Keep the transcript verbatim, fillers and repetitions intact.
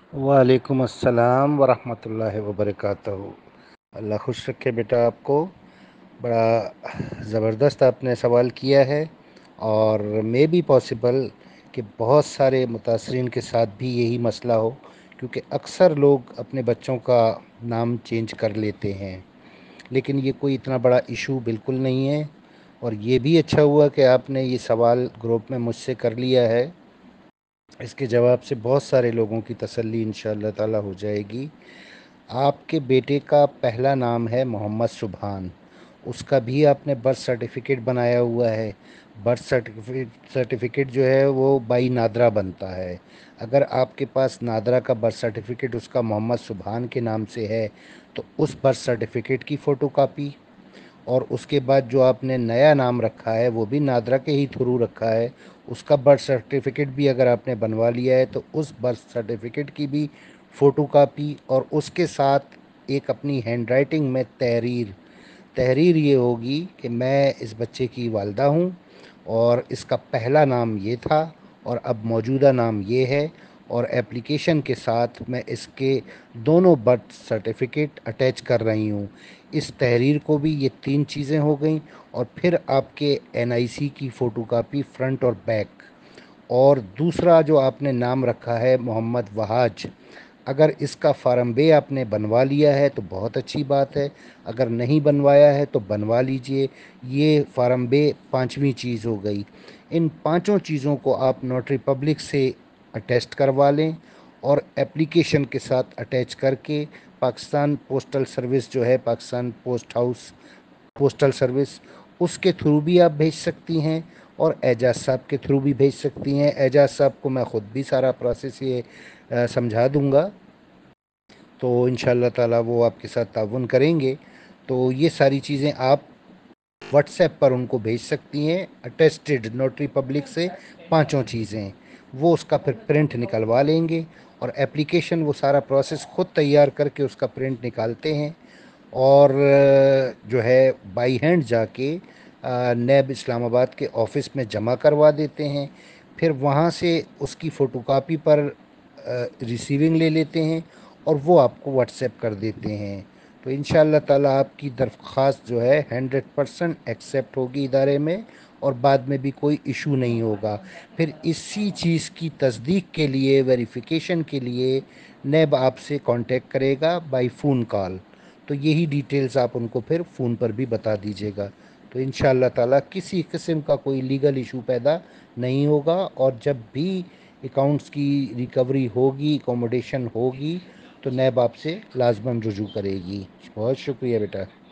वालेकुम अस्सलाम वरहमतुल्लाहि वबरकातुहू। अल्लाह खुश रखे बेटा आपको। बड़ा ज़बरदस्त आपने सवाल किया है, और मे बी पॉसिबल कि बहुत सारे मुतासरीन के साथ भी यही मसला हो, क्योंकि अक्सर लोग अपने बच्चों का नाम चेंज कर लेते हैं। लेकिन ये कोई इतना बड़ा इशू बिल्कुल नहीं है, और ये भी अच्छा हुआ कि आपने ये सवाल ग्रुप में मुझसे कर लिया है। इसके जवाब से बहुत सारे लोगों की तसल्ली इंशाअल्लाह ताला हो जाएगी। आपके बेटे का पहला नाम है मोहम्मद सुभान। उसका भी आपने बर्थ सर्टिफिकेट बनाया हुआ है। बर्थ सर्टिफिकेट सर्टिफिकेट जो है वो बाई नादरा बनता है। अगर आपके पास नादरा का बर्थ सर्टिफिकेट उसका मोहम्मद सुभान के नाम से है, तो उस बर्थ सर्टिफिकेट की फ़ोटोकॉपी, और उसके बाद जो आपने नया नाम रखा है वो भी नादरा के ही थ्रू रखा है, उसका बर्थ सर्टिफिकेट भी अगर आपने बनवा लिया है तो उस बर्थ सर्टिफिकेट की भी फ़ोटोकॉपी, और उसके साथ एक अपनी हैंडराइटिंग में तहरीर तहरीर ये होगी कि मैं इस बच्चे की वालदा हूँ, और इसका पहला नाम ये था और अब मौजूदा नाम ये है, और एप्लीकेशन के साथ मैं इसके दोनों बर्थ सर्टिफिकेट अटैच कर रही हूँ। इस तहरीर को भी ये तीन चीज़ें हो गई, और फिर आपके एन आई सी की फ़ोटोकॉपी फ्रंट और बैक। और दूसरा जो आपने नाम रखा है मोहम्मद वहाज, अगर इसका फार्म बे आपने बनवा लिया है तो बहुत अच्छी बात है, अगर नहीं बनवाया है तो बनवा लीजिए। ये फार्म बे पांचवी चीज़ हो गई। इन पांचों चीज़ों को आप नोटरी पब्लिक से अटेस्ट करवा लें, और एप्लीकेशन के साथ अटैच करके पाकिस्तान पोस्टल सर्विस जो है, Pakistan post house postal service, उसके थ्रू भी आप भेज सकती हैं, और एजाज साहब के थ्रू भी भेज सकती हैं। एजाज साहब को मैं ख़ुद भी सारा प्रोसेस ये अ, समझा दूंगा, तो इंशाअल्लाह ताला वो आपके साथ ताउन करेंगे। तो ये सारी चीज़ें आप व्हाट्सएप पर उनको भेज सकती हैं, अटेस्टेड नोटरी पब्लिक से पांचों चीज़ें। वो उसका फिर प्रिंट निकलवा लेंगे, और एप्लीकेशन वो सारा प्रोसेस ख़ुद तैयार करके उसका प्रिंट निकालते हैं, और जो है बाई हैंड जाके नैब इस्लामाबाद के ऑफ़िस में जमा करवा देते हैं। फिर वहाँ से उसकी फ़ोटोकॉपी पर रिसीविंग ले लेते हैं, और वो आपको व्हाट्सएप कर देते हैं। तो इंशाअल्लाह ताला आपकी दरख्वास्त जो है हंड्रेड परसेंट एक्सेप्ट होगी इदारे में, और बाद में भी कोई इशू नहीं होगा। फिर इसी चीज़ की तस्दीक के लिए, वेरिफिकेशन के लिए नैब आपसे कांटेक्ट करेगा बाय फ़ोन कॉल। तो यही डिटेल्स आप उनको फिर फ़ोन पर भी बता दीजिएगा। तो इंशाअल्लाह ताला किसी किस्म का कोई लीगल इशू पैदा नहीं होगा, और जब भी अकाउंट्स की रिकवरी होगी, अकोमोडेशन होगी, तो नैब आपसे लाजमन रुजू करेगी। बहुत शुक्रिया बेटा।